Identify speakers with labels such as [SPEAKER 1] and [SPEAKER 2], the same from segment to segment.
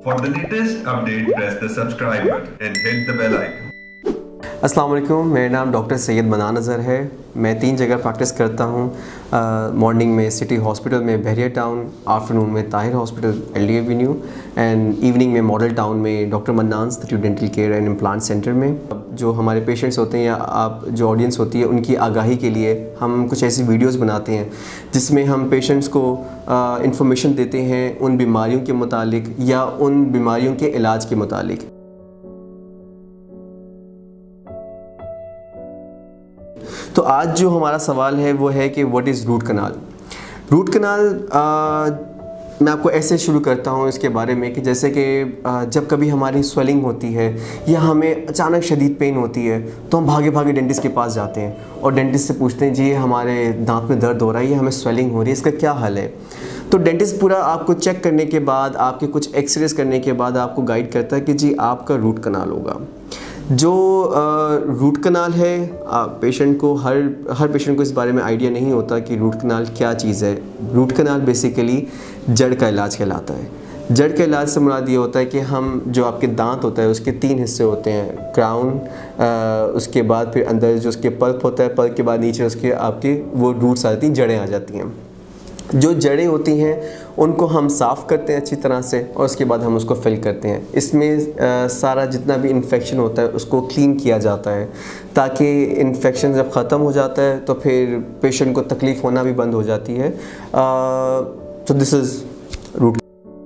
[SPEAKER 1] For the latest update, press the subscribe button and hit the bell icon.
[SPEAKER 2] अस्सलाम वालेकुम, मेरा नाम doctor Syed मनान अज़हर है। मैं 3 जगह प्रैक्टिस करता हूँ। मॉर्निंग में सिटी हॉस्पिटल में बहरिया टाउन, आफ्टरनून में Tahir hospital LD avenue and evening में मॉडल टाउन में doctor Mannan institute dental care and implant centre में। जो हमारे पेशेंट्स होते हैं या आप जो ऑडियंस होती है उनकी आगाही के लिए हम कुछ ऐसी वीडियोज़ बनाते हैं जिसमें हम पेशेंट्स को इंफॉर्मेशन देते हैं उन बीमारियों के मुतालिक या उन बीमारियों के इलाज के मुतालिक। तो आज जो हमारा सवाल है वो है कि what is root canal. Root canal मैं आपको ऐसे शुरू करता हूँ इसके बारे में कि जैसे कि जब कभी हमारी स्वेलिंग होती है या हमें अचानक शदीद पेन होती है तो हम भागे भागे डेंटिस्ट के पास जाते हैं और डेंटिस्ट से पूछते हैं जी हमारे दांत में दर्द हो रहा है या हमें स्वेलिंग हो रही है, इसका क्या हल है। तो डेंटिस्ट पूरा आपको चेक करने के बाद, आपके कुछ एक्सरेज करने के बाद आपको गाइड करता है कि जी आपका रूट कनाल होगा। जो रूट कनाल है पेशेंट को हर पेशेंट को इस बारे में आइडिया नहीं होता कि रूट कनाल क्या चीज़ है। रूट कनाल बेसिकली जड़ का इलाज कहलाता है। जड़ का इलाज से मुराद ये होता है कि हम जो आपके दांत होता है उसके 3 हिस्से होते हैं, क्राउन, उसके बाद फिर अंदर जो उसके पल्प होता है, पल्प के बाद नीचे उसके आपके वो रूट्स आ जाती हैं, जड़ें आ जाती हैं। जो जड़ें होती हैं उनको हम साफ़ करते हैं अच्छी तरह से और उसके बाद हम उसको फिल करते हैं। इसमें सारा जितना भी इन्फेक्शन होता है उसको क्लीन किया जाता है ताकि इन्फेक्शन जब ख़त्म हो जाता है तो फिर पेशेंट को तकलीफ़ होना भी बंद हो जाती है। तो दिस इज़ रूट।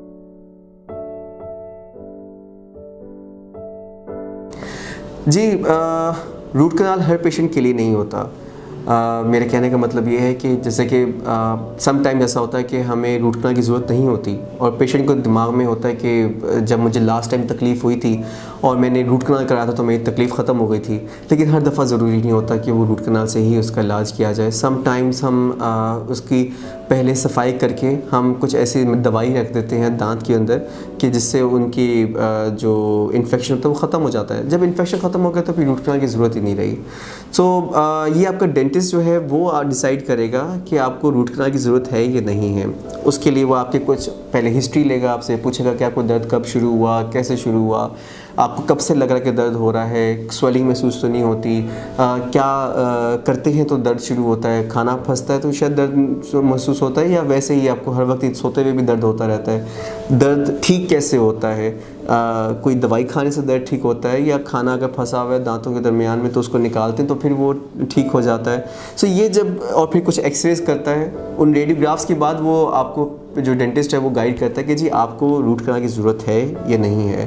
[SPEAKER 2] जी रूट कनाल हर पेशेंट के लिए नहीं होता। मेरे कहने का मतलब ये है कि जैसे कि सम टाइम ऐसा होता है कि हमें रूट कनाल की ज़रूरत नहीं होती और पेशेंट को दिमाग में होता है कि जब मुझे लास्ट टाइम तकलीफ़ हुई थी और मैंने रूट कनाल कराया था तो मेरी तकलीफ़ ख़त्म हो गई थी। लेकिन हर दफ़ा ज़रूरी नहीं होता कि वो रूट कनाल से ही उसका इलाज किया जाए। सम टाइम्स हम उसकी पहले सफाई करके हम कुछ ऐसी दवाई रख देते हैं दांत के अंदर कि जिससे उनकी जो इन्फेक्शन होता है वो ख़त्म हो जाता है। जब इन्फेक्शन ख़त्म हो गया तो फिर रूट कनाल की ज़रूरत ही नहीं रही। सो ये आपका डेंटिस्ट जो है वो डिसाइड करेगा कि आपको रूट कनाल की ज़रूरत है या नहीं है। उसके लिए वो आपके कुछ पहले हिस्ट्री लेगा, आपसे पूछेगा कि आपको दर्द कब शुरू हुआ, कैसे शुरू हुआ, आपको कब से लग रहा है कि दर्द हो रहा है, स्वेलिंग महसूस तो नहीं होती, क्या करते हैं तो दर्द शुरू होता है, खाना फंसता है तो शायद दर्द महसूस होता है या वैसे ही आपको हर वक्त सोते हुए भी दर्द होता रहता है, दर्द ठीक कैसे होता है, कोई दवाई खाने से दर्द ठीक होता है या खाना अगर फंसा हुआ है दांतों के दरमियान में तो उसको निकालते हैं तो फिर वो ठीक हो जाता है। सो ये जब और फिर कुछ एक्सरेज करता है, उन रेडियोग्राफ्स के बाद वो आपको जो डेंटिस्ट है वो गाइड करता है कि जी आपको रूट कनाल की ज़रूरत है या नहीं है।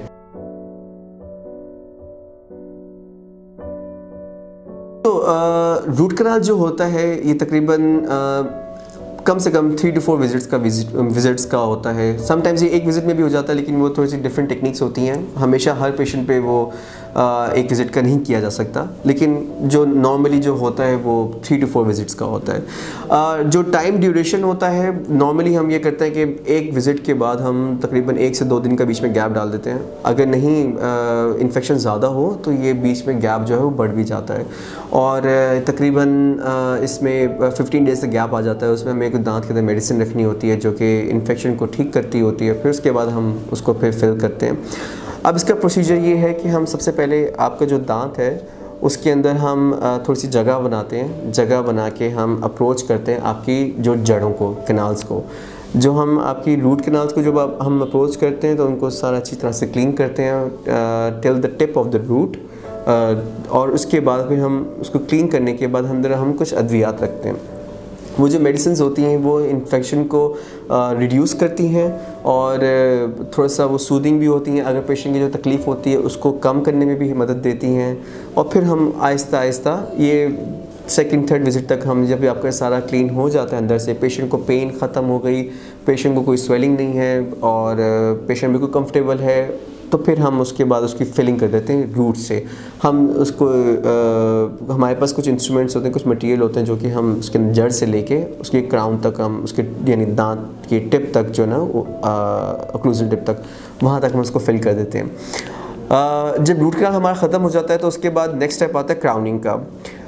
[SPEAKER 2] तो रूट कनाल जो होता है ये तकरीबन कम से कम 3 to 4 विजिट्स का होता है। समटाइम्स ये एक विज़िट में भी हो जाता है लेकिन वो थोड़ी सी डिफरेंट टेक्निक्स होती हैं। हमेशा हर पेशेंट पे वो एक विज़िट का नहीं किया जा सकता, लेकिन जो नॉर्मली जो होता है वो 3 to 4 विजिट्स का होता है। जो टाइम ड्यूरेशन होता है नॉर्मली हम ये करते हैं कि एक विज़िट के बाद हम तकरीबन 1 से 2 दिन का बीच में गैप डाल देते हैं। अगर नहीं इन्फेक्शन ज़्यादा हो तो ये बीच में गैप जो है वो बढ़ भी जाता है और तकरीबन इसमें 15 डेज़ से गैप आ जाता है। उसमें हमें कुछ दांत के अंदर मेडिसिन रखनी होती है जो कि इन्फेक्शन को ठीक करती होती है, फिर उसके बाद हम उसको फिर फिल करते हैं। अब इसका प्रोसीजर ये है कि हम सबसे पहले आपका जो दांत है उसके अंदर हम थोड़ी सी जगह बनाते हैं। जगह बना के हम अप्रोच करते हैं आपकी जो जड़ों को, कनाल्स को। जो हम आपकी रूट कनाल्स को जब हम अप्रोच करते हैं तो उनको सारा अच्छी तरह से क्लीन करते हैं till the tip of the root और उसके बाद फिर हम उसको क्लीन करने के बाद अंदर हम कुछ अद्वियात रखते हैं। वो जो मेडिसिन होती हैं वो इन्फेक्शन को रिड्यूस करती हैं और थोड़ा सा वो सूदिंग भी होती हैं। अगर पेशेंट की जो तकलीफ़ होती है उसको कम करने में भी मदद देती हैं और फिर हम आहिस्ता आहिस्ता ये 2nd-3rd विज़िट तक हम जब भी आपका सारा क्लीन हो जाता है अंदर से, पेशेंट को पेन ख़त्म हो गई, पेशेंट को कोई स्वेलिंग नहीं है और पेशेंट बिल्कुल कंफर्टेबल है, तो फिर हम उसके बाद उसकी फिलिंग कर देते हैं रूट से। हम उसको हमारे पास कुछ इंस्ट्रूमेंट्स होते हैं, कुछ मटेरियल होते हैं जो कि हम उसके जड़ से लेके उसके क्राउन तक हम उसके यानी दांत की टिप तक जो ना वो ओक्लूजल टिप तक वहाँ तक हम उसको फिल कर देते हैं। जब रूट कनाल हमारा ख़त्म हो जाता है तो उसके बाद नेक्स्ट स्टेप आता है क्राउनिंग का।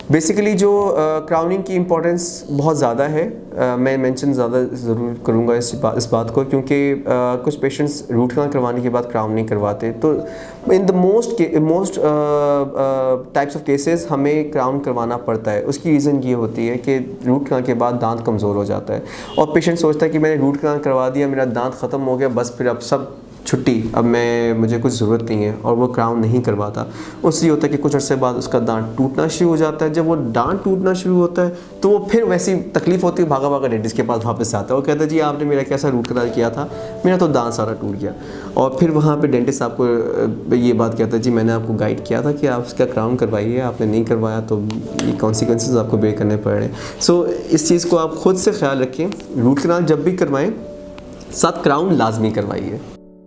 [SPEAKER 2] बेसिकली जो क्राउनिंग की इम्पोर्टेंस बहुत ज़्यादा है, मैं मेंशन ज़्यादा ज़रूर करूँगा इस बात को, क्योंकि कुछ पेशेंट्स रूट कनाल करवाने के बाद क्राउन नहीं करवाते। तो in the most types of cases हमें क्राउन करवाना पड़ता है। उसकी रीज़न ये होती है कि रूट कनाल के बाद दांत कमज़ोर हो जाता है और पेशेंट सोचता है कि मैंने रूट कनाल करवा दिया, मेरा दांत ख़त्म हो गया, बस फिर अब सब छुट्टी, अब मुझे कुछ ज़रूरत नहीं है, और वो क्राउन नहीं करवाता। उससे होता है कि कुछ अर्से बाद उसका दांत टूटना शुरू हो जाता है। जब वो दांत टूटना शुरू होता है तो वो फिर वैसी तकलीफ होती है, भागा भागा डेंटिस्ट के पास वापस आता है। वो कहता है जी आपने मेरा कैसा रूट कनाल किया था, मेरा तो दांत सारा टूट गया। और फिर वहाँ पर डेंटिस्ट आपको ये बात कहता है जी मैंने आपको गाइड किया था कि आप उसका क्राउन करवाइए, आपने नहीं करवाया तो ये कॉन्सिक्वेंसेस आपको बेयर करने पड़ रहे हैं। सो इस चीज़ को आप खुद से ख्याल रखें, रूट कनाल जब भी करवाएं साथ क्राउन लाजमी करवाइए।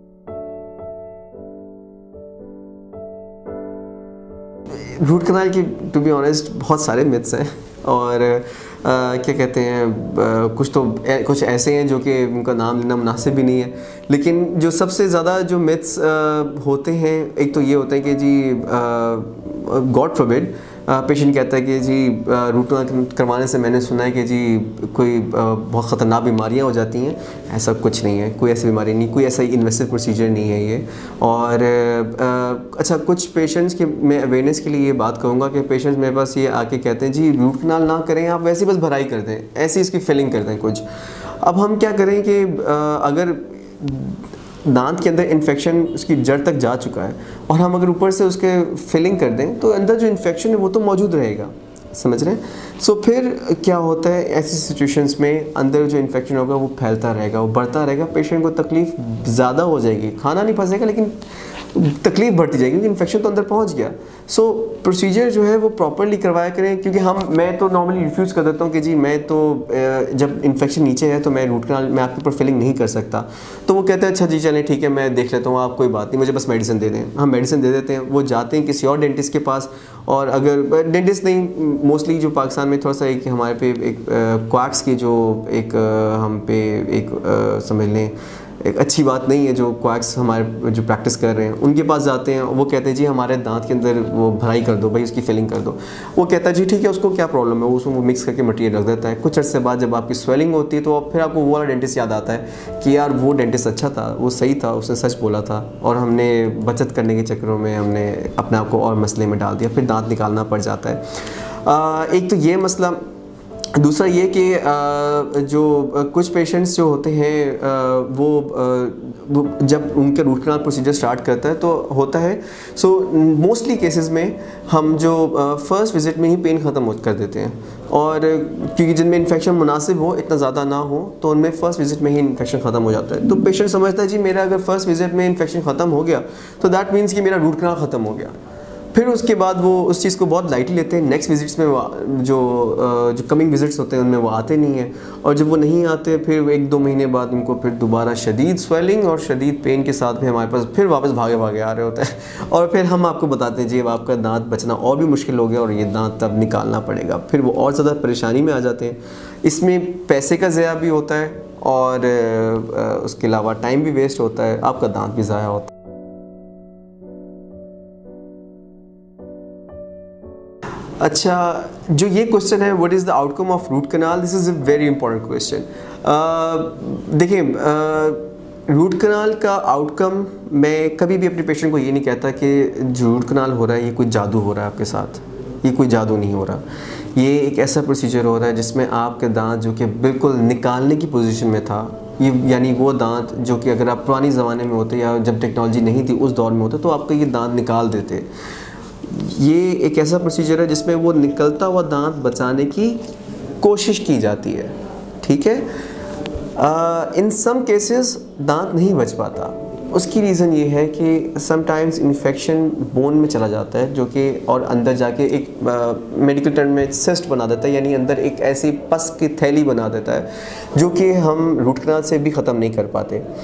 [SPEAKER 2] रूट कनाल की टू बी ऑनेस्ट बहुत सारे मिथ्स हैं, और क्या कहते हैं, कुछ ऐसे हैं जो कि उनका नाम लेना मुनासिब भी नहीं है। लेकिन जो सबसे ज़्यादा जो मिथ्स होते हैं, एक तो ये होता है कि जी गॉड फॉरबिड पेशेंट कहता है कि जी रूट कनाल करवाने से मैंने सुना है कि जी कोई बहुत ख़तरनाक बीमारियां हो जाती हैं। ऐसा कुछ नहीं है, कोई ऐसी बीमारी नहीं, कोई ऐसा इन्वेसिव प्रोसीजर नहीं है ये। और अच्छा, कुछ पेशेंट्स के मैं अवेयरनेस के लिए ये बात कहूँगा कि पेशेंट्स मेरे पास ये आके कहते हैं जी रूट कनाल ना करें, आप वैसे बस भराई कर दें, ऐसी इसकी फिलिंग कर दें कुछ। अब हम क्या करें कि अगर दांत के अंदर इन्फेक्शन उसकी जड़ तक जा चुका है और हम अगर ऊपर से उसके फिलिंग कर दें तो अंदर जो इन्फेक्शन है वो तो मौजूद रहेगा, समझ रहे हैं। सो फिर क्या होता है, ऐसी सिचुएशंस में अंदर जो इन्फेक्शन होगा वो फैलता रहेगा, वो बढ़ता रहेगा, पेशेंट को तकलीफ ज़्यादा हो जाएगी, खाना नहीं फंसेगा लेकिन तकलीफ बढ़ती जाएगी क्योंकि इन्फेक्शन तो अंदर पहुंच गया। सो प्रोसीजर जो है वो प्रॉपरली करवाया करें, क्योंकि मैं तो नॉर्मली रिफ्यूज़ कर देता हूँ कि जी मैं तो जब इन्फेक्शन नीचे है तो मैं रूट कनाल में आपके ऊपर फिलिंग नहीं कर सकता। तो वो कहते हैं अच्छा जी चलें ठीक है मैं देख लेता हूँ, आप कोई बात नहीं, मुझे बस मेडिसिन दे दें। हम मेडिसिन दे देते हैं, वो जाते हैं किसी और डेंटिस्ट के पास, और अगर डेंटिस्ट नहीं, मोस्टली जो पाकिस्तान में थोड़ा सा एक हमारे पे एक क्वाक्स की जो एक हम पे एक समझ लें एक अच्छी बात नहीं है, जो क्वाक्स हमारे जो प्रैक्टिस कर रहे हैं उनके पास जाते हैं, वो कहते हैं जी हमारे दांत के अंदर वो भराई कर दो भाई, उसकी फिलिंग कर दो। वो कहता है जी ठीक है, उसको क्या प्रॉब्लम है, उसमें वो मिक्स करके मटेरियल रख देता है। कुछ अर्से बाद जब आपकी स्वेलिंग होती है तो फिर आपको वो वाला डेंटिस्ट याद आता है कि यार वो डेंटिस्ट अच्छा था, वो सही था, उसने सच बोला था, और हमने बचत करने के चक्करों में हमने अपने आप को और मसले में डाल दिया, फिर दाँत निकालना पड़ जाता है। एक तो ये मसला। दूसरा ये कि जो कुछ पेशेंट्स जो होते हैं वो जब उनके रूट कनाल प्रोसीजर स्टार्ट करता है तो होता है, सो मोस्टली केसेस में हम जो फर्स्ट विज़िट में ही पेन ख़त्म कर देते हैं, और क्योंकि जिनमें इन्फेक्शन मुनासिब हो, इतना ज़्यादा ना हो, तो उनमें फ़र्स्ट विज़िट में ही इन्फेक्शन ख़त्म हो जाता है। तो पेशेंट समझता है जी मेरा अगर फर्स्ट विज़िट में इन्फेक्शन ख़त्म हो गया तो दैट मीन्स कि मेरा रूट कनाल ख़त्म हो गया। फिर उसके बाद वो उस चीज़ को बहुत लाइटली लेते हैं। नेक्स्ट विजिट्स में जो कमिंग विजिट्स होते हैं उनमें वो आते नहीं हैं, और जब वो नहीं आते फिर 1-2 महीने बाद उनको फिर दोबारा शदीद स्वेलिंग और शदीद पेन के साथ भी हमारे पास फिर वापस भागे भागे आ रहे होते हैं, और फिर हम आपको बताते हैं जी अब आपका दांत बचना और भी मुश्किल हो गया और ये दांत तब निकालना पड़ेगा। फिर वो और ज़्यादा परेशानी में आ जाते हैं। इसमें पैसे का ज़ाया भी होता है और उसके अलावा टाइम भी वेस्ट होता है, आपका दांत भी ज़ाया होता है। अच्छा, जो ये क्वेश्चन है what is the outcome of root canal, this is a very important question. देखिए, रूट कनाल का आउटकम, मैं कभी भी अपने पेशेंट को ये नहीं कहता कि जो रूट कनाल हो रहा है ये कोई जादू हो रहा है आपके साथ, ये कोई जादू नहीं हो रहा। ये एक ऐसा प्रोसीजर हो रहा है जिसमें आपके दांत जो कि बिल्कुल निकालने की पोजीशन में था, ये यानी वो दांत जो कि अगर आप पुरानी ज़माने में होते या जब टेक्नोलॉजी नहीं थी उस दौर में होते तो आपका ये दांत निकाल देते। ये एक ऐसा प्रोसीजर है जिसमें वो निकलता हुआ दांत बचाने की कोशिश की जाती है, ठीक है। इन सम केसेस दांत नहीं बच पाता। उसकी रीज़न ये है कि समटाइम्स इन्फेक्शन बोन में चला जाता है जो कि और अंदर जाके एक मेडिकल टर्म में सिस्ट बना देता है, यानी अंदर एक ऐसी पस की थैली बना देता है जो कि हम रूट कनाल से भी ख़त्म नहीं कर पाते।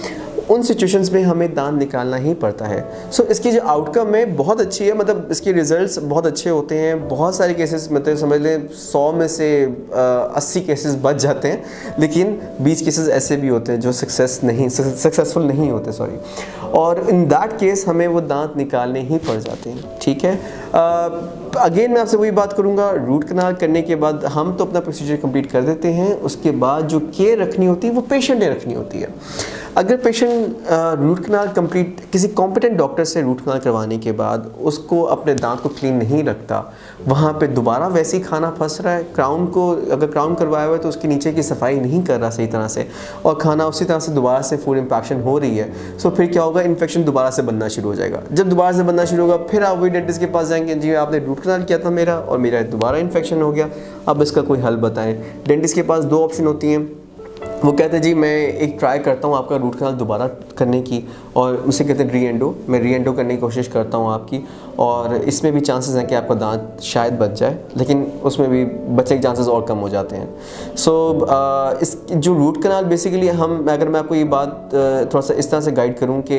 [SPEAKER 2] उन सिचुएशंस में हमें दांत निकालना ही पड़ता है। सो इसकी जो आउटकम है बहुत अच्छी है, मतलब इसके रिजल्ट्स बहुत अच्छे होते हैं। बहुत सारे केसेस मतलब समझ लें 100 में से 80 केसेस बच जाते हैं, लेकिन 20 केसेस ऐसे भी होते हैं जो सक्सेसफुल नहीं होते, सॉरी। और इन दैट केस हमें वो दांत निकालने ही पड़ जाते हैं, ठीक है। अगेन मैं आपसे वही बात करूँगा, रूट कनाल करने के बाद हम तो अपना प्रोसीजर कंप्लीट कर देते हैं, उसके बाद जो केयर रखनी होती है वो पेशेंट ने रखनी होती है। अगर पेशेंट रूट कनाल कंप्लीट किसी कॉम्पिटेंट डॉक्टर से रूट कनाल करवाने के बाद उसको अपने दांत को क्लीन नहीं रखता, वहाँ पे दोबारा वैसे ही खाना फंस रहा है, क्राउन को अगर क्राउन करवाया हुआ है तो उसके नीचे की सफाई नहीं कर रहा सही तरह से, और खाना उसी तरह से दोबारा से फूड इम्पैक्शन हो रही है, सो फिर क्या होगा, इन्फेक्शन दोबारा से बनना शुरू हो जाएगा। जब दोबारा से बनना शुरू होगा फिर आप वही डेंटिस्ट के पास जाएंगे, जी आपने रूट कनाल किया था मेरा और मेरा दोबारा इन्फेक्शन हो गया, अब इसका कोई हल बताएं। डेंटिस्ट के पास 2 ऑप्शन होती हैं, वो कहते हैं जी मैं एक ट्राई करता हूँ आपका रूट कनाल दोबारा करने की, और उसे कहते हैं री-एंडो, मैं री-एंडो करने की कोशिश करता हूँ आपकी, और इसमें भी चांसेस हैं कि आपका दांत शायद बच जाए, लेकिन उसमें भी बचने के चांसेस और कम हो जाते हैं। सो इस जो रूट कनाल बेसिकली अगर मैं आपको ये बात थोड़ा सा इस तरह से गाइड करूँ कि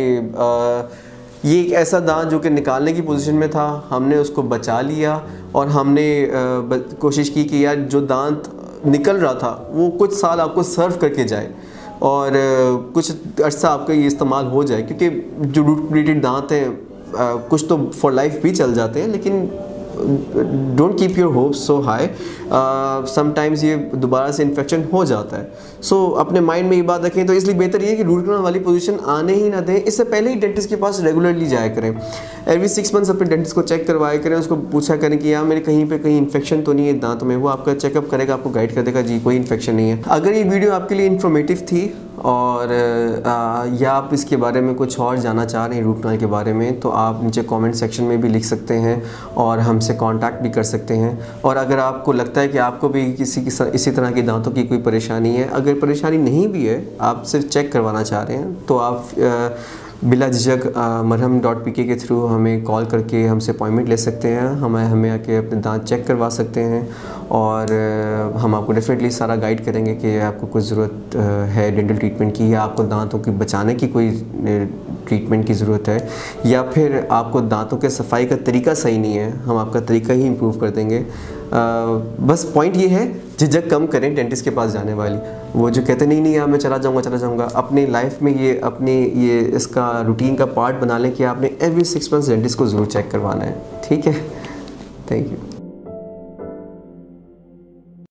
[SPEAKER 2] ये एक ऐसा दांत जो कि निकालने की पोजीशन में था, हमने उसको बचा लिया और हमने कोशिश की कि यार जो दांत निकल रहा था वो कुछ साल आपको सर्व करके जाए और कुछ अर्सा आपका ये इस्तेमाल हो जाए, क्योंकि जो रूट रिलेटेड दांत हैं कुछ तो फॉर लाइफ भी चल जाते हैं, लेकिन don't keep your hopes so high, sometimes ये दोबारा से इन्फेक्शन हो जाता है। सो अपने माइंड में ये बात रखें, तो इसलिए बेहतर ये है कि रूट कनाल वाली पोजीशन आने ही ना दें, इससे पहले ही डेंटिस्ट के पास रेगुलरली जाया करें। एवरी 6 मंथ्स अपने डेंटिस्ट को चेक करवाया करें, उसको पूछा करें कि यार मेरे कहीं पे कहीं इन्फेक्शन तो नहीं है दांत में, वो आपका चेकअप करेगा, आपको गाइड कर देगा जी कोई इन्फेक्शन नहीं है। अगर ये वीडियो आपके लिए इन्फॉर्मेटिव थी और या आप इसके बारे में कुछ और जानना चाह रहे हैं रूट कनाल के बारे में, तो आप नीचे कमेंट सेक्शन में भी लिख सकते हैं और हमसे कांटेक्ट भी कर सकते हैं। और अगर आपको लगता है कि आपको भी इसी तरह की दांतों की कोई परेशानी है, अगर परेशानी नहीं भी है, आप सिर्फ चेक करवाना चाह रहे हैं, तो आप बिला झिझक marham.pk के थ्रू हमें कॉल करके हमसे अपॉइंटमेंट ले सकते हैं, हमें आके अपने दांत चेक करवा सकते हैं, और हम आपको डेफिनेटली सारा गाइड करेंगे कि आपको कुछ ज़रूरत है डेंटल ट्रीटमेंट की, या आपको दांतों की बचाने की कोई ट्रीटमेंट की ज़रूरत है, या फिर आपको दांतों के सफाई का तरीका सही नहीं है, हम आपका तरीका ही इम्प्रूव कर देंगे। बस पॉइंट ये है, झिझक कम करें डेंटिस्ट के पास जाने वाली। वो जो कहते नहीं यार मैं चला जाऊँगा, अपनी लाइफ में ये इसका रूटीन का पार्ट बना लें कि आपने एवरी 6 मंथ्स डेंटिस्ट को ज़रूर चेक करवाना है, ठीक है। Thank you.